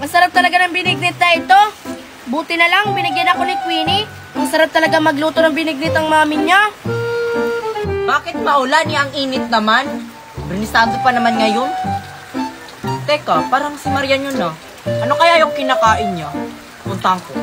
Masarap talaga ng binignit na ito. Buti na lang, binigyan ako ni Queenie. Ang sarap talaga magluto ng binignit ang mami niya. Bakit maulan ang init naman? Bernisado pa naman ngayon. Teka, parang si Marian yun na. Ano kaya yung kinakain niya? Puntahan ko.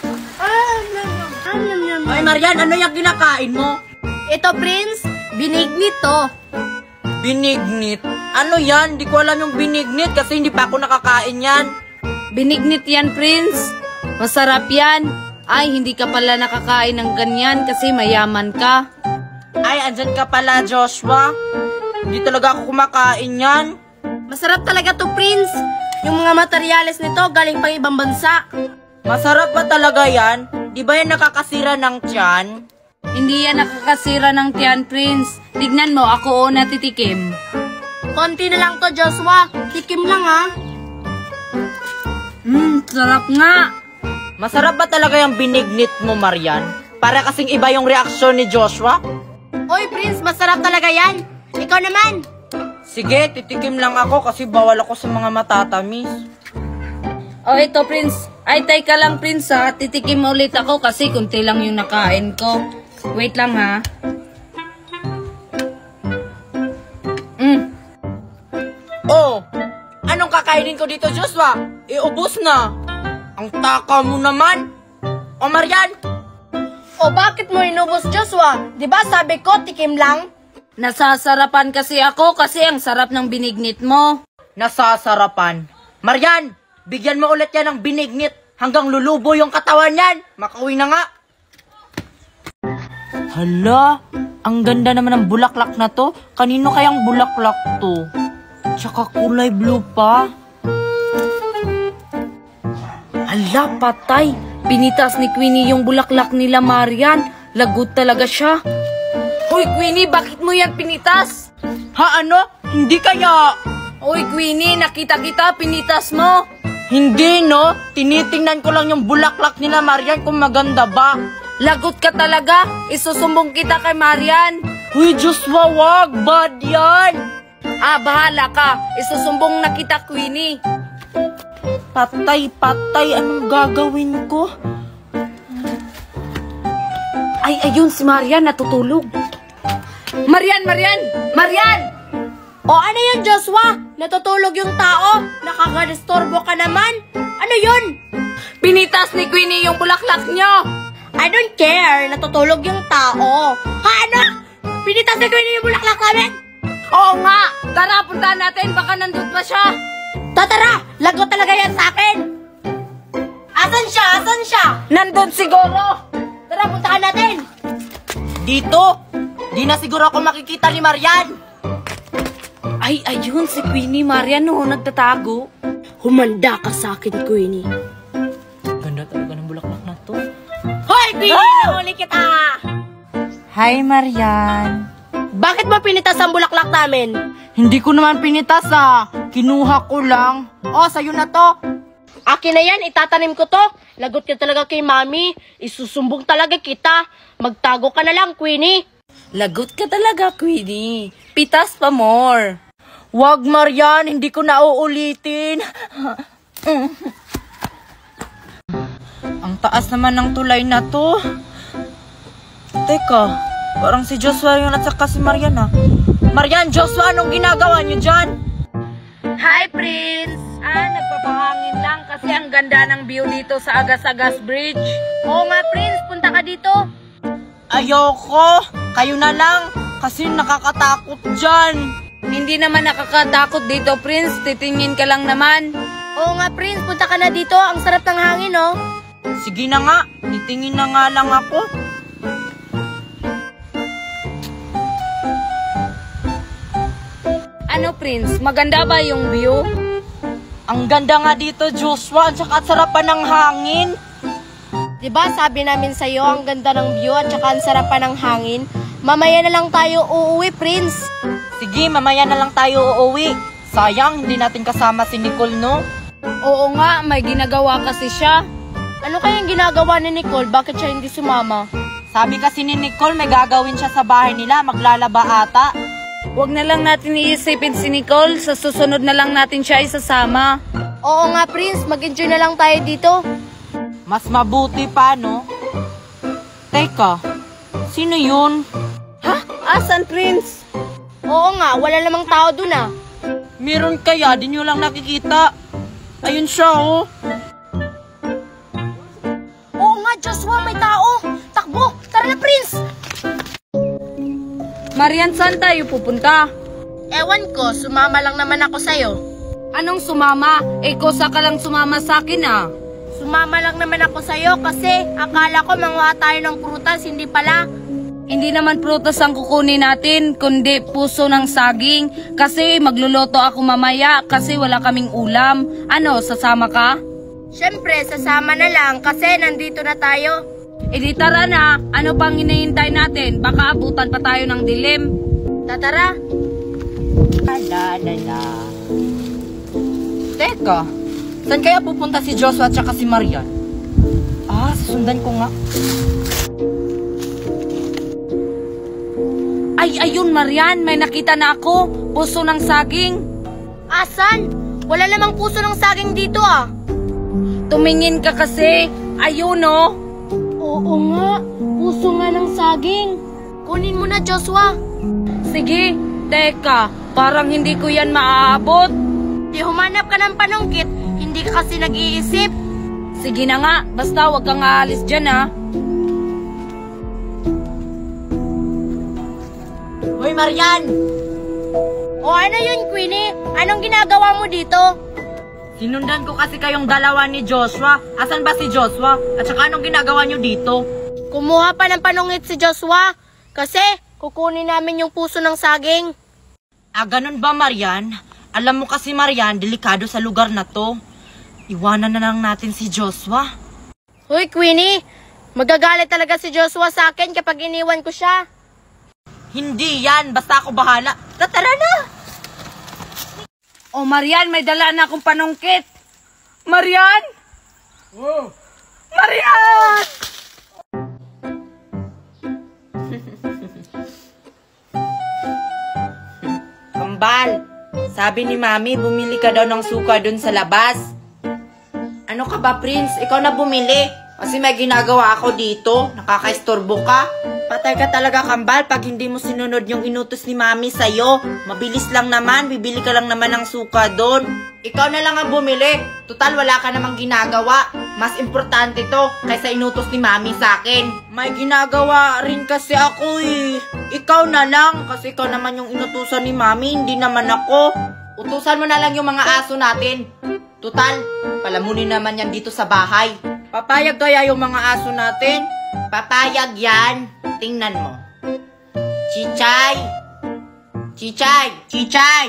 Ay, Marian, ano yung kinakain mo? Ito, Prince. Binignit to. Binignit? Ano yan? Di ko alam yung binignit kasi hindi pa ako nakakain yan. Binignit yan, Prince. Masarap yan. Ay, hindi ka pala nakakain ng ganyan kasi mayaman ka. Ay, andyan ka pala, Joshua. Hindi talaga ako kumakain yan. Masarap talaga to, Prince. Yung mga materyales nito galing pang ibang bansa. Masarap ba talaga yan? Di ba yan nakakasira ng tiyan? Hindi yan nakakasira ng tiyan, Prince. Tignan mo, ako una titikim. Konti na lang to, Joshua. Tikim lang, ha? Sarap nga. Masarap ba talaga yung binignit mo, Marian? Para kasing iba yung reaksyon ni Joshua? Oy, Prince, masarap talaga yan. Ikaw naman. Sige, titikim lang ako kasi bawal ako sa mga matatamis. Oh, ito, Prince. Ay, teka lang, Prince, ha. Titikim ulit ako kasi kunti lang yung nakain ko. Wait lang, ha. Oh, anong kakainin ko dito, Joshua? Iubos na. Ang taka mo naman. O, Marian? O, bakit mo inubos, Joshua? Diba sabi ko, tikim lang? Nasasarapan kasi ako kasi ang sarap ng binignit mo. Nasasarapan. Marian, bigyan mo ulit yan ng binignit hanggang lulubo yung katawan yan. Makauwi na nga. Hala, ang ganda naman ng bulaklak na to. Kanino kayang bulaklak to? Tsaka kulay blue pa. Hala, patay. Pinitas ni Queenie yung bulaklak nila, Marian. Lagot talaga siya. Hoy, Queenie, bakit mo yan pinitas? Ha, ano? Hindi kaya... Hoy, Queenie, nakita kita, pinitas mo. Hindi, no? Tinitingnan ko lang yung bulaklak nila, Marian, kung maganda ba. Lagot ka talaga. Isusumbong kita kay Marian. Uy, Joshua, wag. Bad yan. Bahala ka. Isusumbong na kita, Queenie. Patay, patay. Anong gagawin ko? Ay, ayun, si Marian natutulog. Marian! Marian! O, ano yun, Joshua? Natutulog yung tao? Nakaka-disturbo ka naman? Ano yun? Pinitas ni Queenie yung bulaklak nyo. I don't care. Natutulog yung tao. Ha, ano? Pinitas ni Queenie yung bulaklak namin? Oo nga. Tara, puntahan natin. Baka nandun pa siya. Tara! Lagot talaga yan sa akin! Asan siya? Asan siya? Nandun siguro. Tara, puntahan natin! Dito? Di na siguro ako makikita ni Marian. Ay, ayun si Queenie. Marian, no, nagtatago. Humanda ka sa akin, Queenie. Ganda talaga ng bulaklak na to. Hoy, Queenie! Nahuli kita! Hi, Marian. Bakit mo pinitas ang bulaklak namin? Hindi ko naman pinitas, Kinuha ko lang. Oh, sa'yo na to. Akin na yan, itatanim ko to. Lagot ka talaga kay Mami. Isusumbong talaga kita. Magtago ka na lang, Queenie. Lagot ka talaga, Queenie. Pitas pa more. Wag, Marian. Hindi ko na uulitin. Ang taas naman ng tulay na to. Teka, parang si Joshua yun at saka si Marian, Marian, Joshua, anong ginagawa niyo dyan? Hi, Prince. Nagpapahangin lang kasi ang ganda ng view dito sa Agas-Agas Bridge. Oo nga, Prince. Punta ka dito. Ayoko. Kayo na lang. Kasi nakakatakot dyan. Hindi naman nakakatakot dito, Prince. Titingin ka lang naman. Oo nga, Prince. Punta ka na dito. Ang sarap ng hangin, oh. Sige na nga. Titingin na nga lang ako. Ano, Prince? Maganda ba yung view? Ang ganda nga dito, Joshua. At saka sarap pa ng hangin. Diba sabi namin sa'yo, ang ganda ng view at saka ang sarap pa ng hangin. Mamaya na lang tayo uuwi, Prince. Sige, mamaya na lang tayo uuwi. Sayang, hindi natin kasama si Nicole, no? Oo nga, may ginagawa kasi siya. Ano kayang ginagawa ni Nicole? Bakit siya hindi sumama? Sabi kasi ni Nicole, may gagawin siya sa bahay nila. Maglalaba ata. Huwag na lang natin iisipin si Nicole. Sa susunod na lang natin siya isasama. Oo nga, Prince. Mag-enjoy na lang tayo dito. Mas mabuti pa, no? Teka, sino yun? Ha? Asan, Prince? Oo nga, wala namang tao dun ah. Meron kaya, di nyo lang nakikita. Ayun siya, oh. Oo nga, Joshua, may tao. Takbo! Tara na, Prince! Marian, saan tayo pupunta? Ewan ko, sumama lang naman ako sa'yo. Anong sumama? Kosa ka lang sumama sa akin ah. Sumama lang naman ako sa'yo kasi akala ko manguha tayo ng prutas, hindi pala. Hindi naman prutas ang kukunin natin, kundi puso ng saging. Kasi magluluto ako mamaya kasi wala kaming ulam. Ano, sasama ka? Siyempre, sasama na lang kasi nandito na tayo. Di tara na, ano pang hinihintay natin? Baka abutan pa tayo ng dilim. Tatara. Teka, saan kaya pupunta si Joshua at saka si Marian? Susundan ko nga. Ay, ayun Marian, may nakita na ako. Puso ng saging. Asan? Wala namang puso ng saging dito ah. Tumingin ka kasi. Ayun oh. Oo nga, puso nga ng saging. Kunin mo na, Joshua. Sige, teka, parang hindi ko yan maaabot. Di humanap ka ng panungkit, hindi ka kasi nag-iisip. Sige na nga, basta wag kang aalis dyan ha. Hoy, Marian! O ano yun, Queenie? Anong ginagawa mo dito? Sinundan ko kasi kayong dalawa ni Joshua. Asan ba si Joshua? At saka anong ginagawa nyo dito? Kumuha pa ng panungkit si Joshua. Kasi kukunin namin yung puso ng saging. Ganun ba, Marian? Alam mo kasi, Marian, delikado sa lugar na to. Iwanan na lang natin si Joshua. Hoy, Queenie. Magagalit talaga si Joshua sa akin kapag iniwan ko siya. Hindi yan. Basta ako bahala. Tara na! Oh Marian, may dala na akong panungkit. Marian! Oh. Marian! Kambal, sabi ni Mami, bumili ka daw ng suka dun sa labas. Ano ka ba, Prince? Ikaw na bumili. Kasi may ginagawa ako dito. Nakakaistorbo ka. Patay ka talaga, Kambal, pag hindi mo sinunod yung inutos ni Mami sa'yo. Mabilis lang naman, bibili ka lang naman ng suka doon. Ikaw na lang ang bumili. Total, wala ka namang ginagawa. Mas importante to kaysa inutos ni Mami sa akin. May ginagawa rin kasi ako eh. Ikaw na lang, kasi ikaw naman yung inutusan ni Mami, hindi naman ako. Utusan mo na lang yung mga aso natin. Total, palamunin naman yan dito sa bahay. Papayag kaya yung mga aso natin? Papayag yan. Tingnan mo. Chichay! Chichay! Chichay!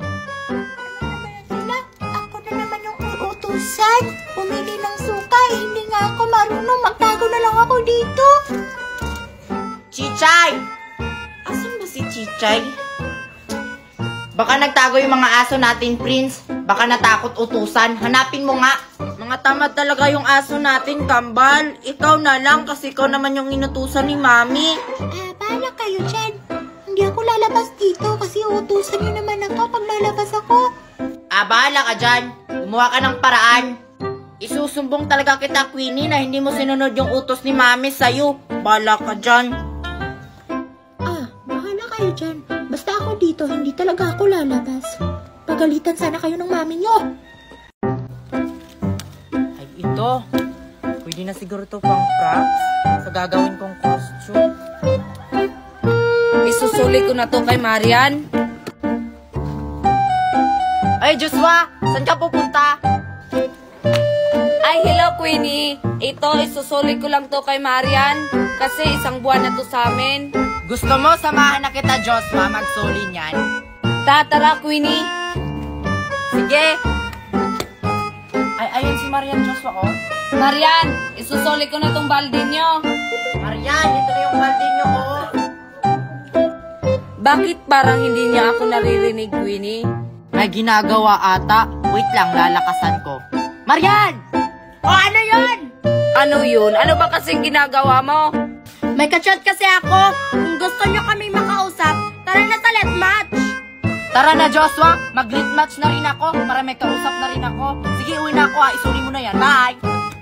Ako na naman yung uutusan. Pumili ng suka. Hindi nga ako marunong. Magtago na lang ako dito. Chichay! Asan ba si Chichay? Baka nagtago yung mga aso natin, Prince. Baka natakot utusan. Hanapin mo nga. Mga tamad talaga yung aso natin, Kambal. Ikaw na lang kasi ikaw naman yung inutusan ni Mami. Bahala kayo dyan. Hindi ako lalabas dito kasi uutusan niyo naman ako pag lalabas ako. Bahala ka dyan. Gumawa ka ng paraan. Isusumbong talaga kita, Queenie, na hindi mo sinunod yung utos ni Mami sa'yo. Bahala ka dyan. Bahala kayo dyan. Basta ako dito, hindi talaga ako lalabas. Pagalitan sana kayo ng mami niyo. Ay, ito. Pwede na siguro to pang props sa gagawin kong costume. Isusuli ko na to kay Marian. Ay, Joshua! Saan ka pupunta? Ay, hello Queenie. Ito, isusuli ko lang to kay Marian. Kasi isang buwan na to sa amin. Gusto mo samahan na kita, Joshua, magsuli niyan? Tara, Queenie. Sige! Ay, ayun si Marian, Joshua, oh. Marian, isusuli ko na tong balde nyo. Marian, ito na yung balde niyo, oh. Bakit parang hindi niya ako naririnig, Queenie? May ginagawa ata. Wait lang, lalakasan ko. Marian! O, ano yun? Ano yun? Ano ba kasing ginagawa mo? May kachat kasi ako. Kung gusto nyo kami makausap, tara na sa let's match. Tara na, Joshua. Mag-lit match na rin ako para may kausap na rin ako. Sige, uwi na ako ha. Isuri mo na yan. Bye!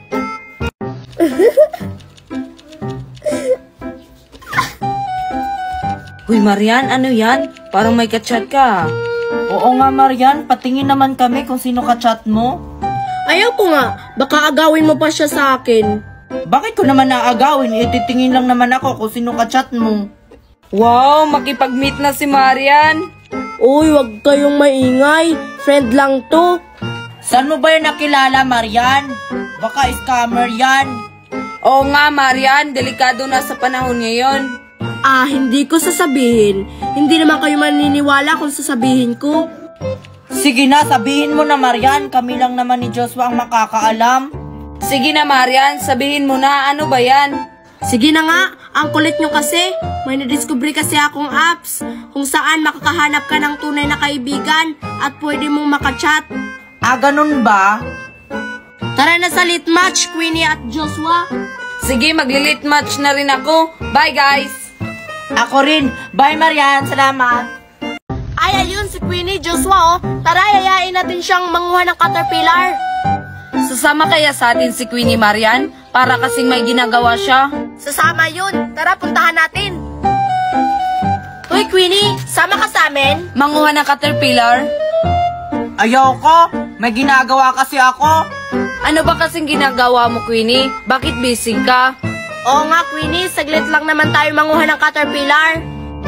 Uy, Marian, ano yan? Parang may kachat ka. Oo nga, Marian. Patingin naman kami kung sino ka-chat mo. Ayaw ko nga, baka agawin mo pa siya sa akin. Bakit ko naman naagawin? Titingin lang naman ako kung sino ka-chat mo. Wow, makipag-meet na si Marian. Uy, wag kayong maingay. Friend lang to. Saan mo ba yun nakilala, Marian? Baka scammer yan. Oo nga, Marian. Delikado na sa panahon ngayon. Hindi ko sasabihin. Hindi naman kayo maniniwala kung sasabihin ko. Sige na, sabihin mo na, Marian. Kami lang naman ni Joshua ang makakaalam. Sige na, Marian. Sabihin mo na, ano ba yan? Sige na nga, ang kulit nyo kasi. May nadiscovery kasi akong apps kung saan makakahanap ka ng tunay na kaibigan at pwede mong makachat. Ganun ba? Tara na sa lit match, Queenie at Joshua. Sige, maglilit match na rin ako. Bye, guys! Ako rin. Bye, Marian. Salamat. Ay, ayun si Queenie, Joshua, oh. Tara, yayain natin siyang manguha ng caterpillar. Sasama kaya sa atin si Queenie, Marian? Para kasing may ginagawa siya. Sasama yun. Tara, puntahan natin. Hoy, Queenie, sama ka sa amin? Manguha ng caterpillar? Ayaw ko. May ginagawa kasi ako. Ano ba kasing ginagawa mo, Queenie? Bakit busy ka? Oo nga, Queenie, saglit lang naman tayo manguha ng caterpillar.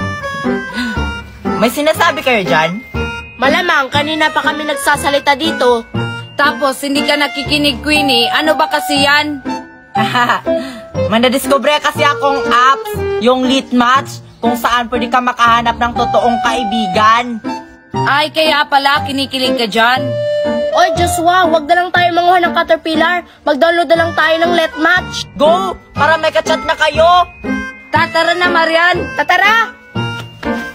May sinasabi kayo dyan? Malamang, kanina pa kami nagsasalita dito. Tapos, hindi ka nakikinig, Queenie. Ano ba kasi yan? May nadiscover kasi akong apps, yung lit match, kung saan pwede ka makahanap ng totoong kaibigan. Ay, kaya pala, kinikilig ka dyan. Oy, Joshua, wag na lang tayo manguha ng caterpillar. Mag-download na lang tayo ng let match. Go! Para may kachat na kayo! Tatara na, Marian. Tatara!